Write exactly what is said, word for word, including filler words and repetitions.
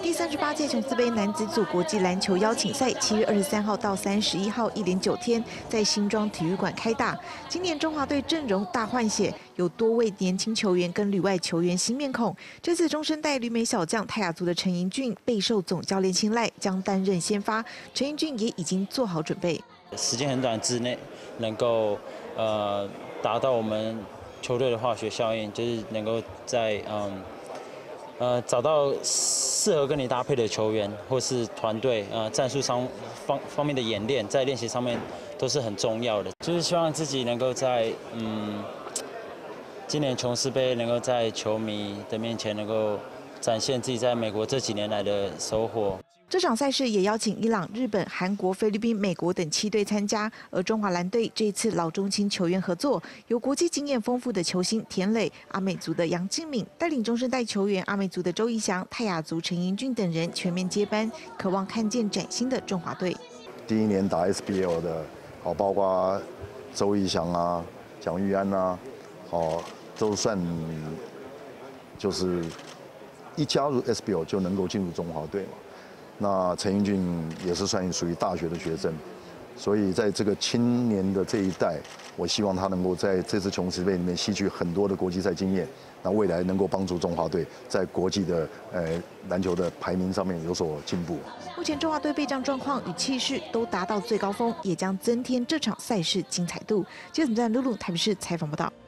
第三十八届琼斯杯男子组国际篮球邀请赛，七月二十三号到三十一号，一连九天在新庄体育馆开打。今年中华队阵容大换血，有多位年轻球员跟旅外球员新面孔。这次中生代旅美小将泰雅族的陈盈俊备受总教练青睐，将担任先发。陈盈俊也已经做好准备， 时间很短之内能够呃达到我们球队的化学效应，就是能够在嗯。呃，找到适合跟你搭配的球员，或是团队，呃，战术上方方面的演练，在练习上面都是很重要的。就是希望自己能够在嗯，今年琼斯杯能够在球迷的面前能够展现自己在美国这几年来的收获。 这场赛事也邀请伊朗、日本、韩国、菲律宾、美国等七队参加，而中华蓝队这一次老中青球员合作，由国际经验丰富的球星田磊、阿美族的杨敬敏带领中生代球员阿美族的周逸翔、泰雅族陈盈俊等人全面接班，渴望看见崭新的中华队。 第一年打 S B L 的，好，包括周逸翔啊、蒋玉安啊，好，都算就是一加入 S B L 就能够进入中华队嘛。那陈盈俊也是算属于大学的学生，所以在这个青年的这一代，我希望他能够在这次琼斯杯里面吸取很多的国际赛经验，那未来能够帮助中华队在国际的呃篮球的排名上面有所进步。 目前中华队备战状况与气势都达到最高峰，也将增添这场赛事精彩度。记者站露露台北市采访报道。